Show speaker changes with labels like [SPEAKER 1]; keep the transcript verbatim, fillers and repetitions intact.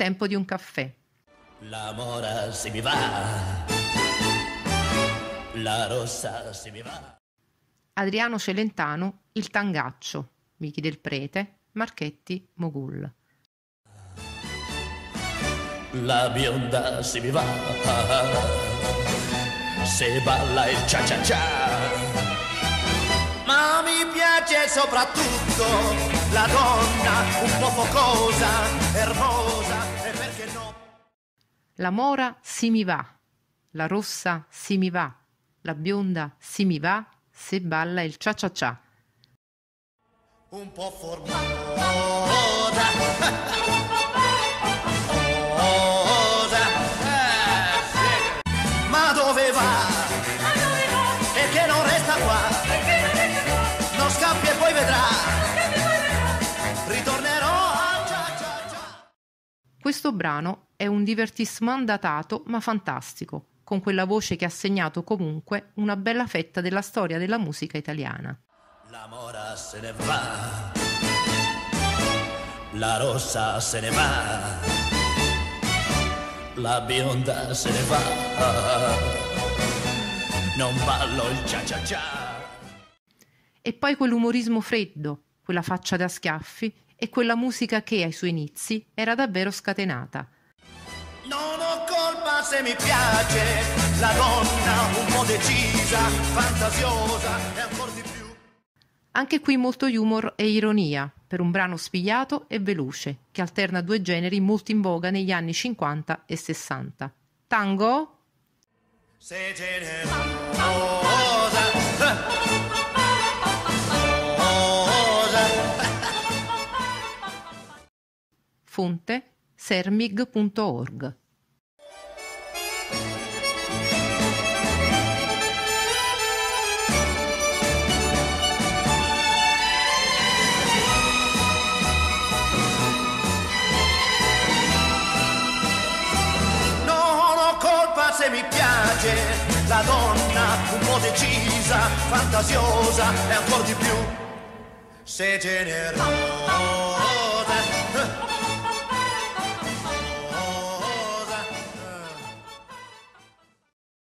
[SPEAKER 1] tempo di un caffè.
[SPEAKER 2] La mora se mi va, la rossa se mi va.
[SPEAKER 1] Adriano Celentano, Il Tangaccio, Michi del Prete, Marchetti, Mogul.
[SPEAKER 2] La bionda se mi va, se balla il cia cia cia. Ma mi piace soprattutto la donna un po' focosa, ermosa, e perché no?
[SPEAKER 1] La mora si mi va, la rossa si mi va, la bionda si mi va, se balla il cia cia cia.
[SPEAKER 2] Un po' formosa, ma dove va? Perché non resta qua? Non scappi e poi vedrà. Ritornerò a cia cia cia.
[SPEAKER 1] Questo brano è un divertissement datato ma fantastico, con quella voce che ha segnato comunque una bella fetta della storia della musica italiana.
[SPEAKER 2] La mora se ne va, la rossa se ne va, la bionda se ne va, non ballo il cia cia cia.
[SPEAKER 1] E poi quell'umorismo freddo, quella faccia da schiaffi e quella musica che ai suoi inizi era davvero scatenata.
[SPEAKER 2] Non ho colpa se mi piace la donna un po' decisa, fantasiosa e ancora di più.
[SPEAKER 1] Anche qui molto humor e ironia, per un brano spigliato e veloce, che alterna due generi molto in voga negli anni cinquanta e sessanta. Tango?
[SPEAKER 2] Se generosa,
[SPEAKER 1] Fonte sermig punto org.
[SPEAKER 2] se mi piace la donna un po' decisa, fantasiosa e ancora di più se generosa.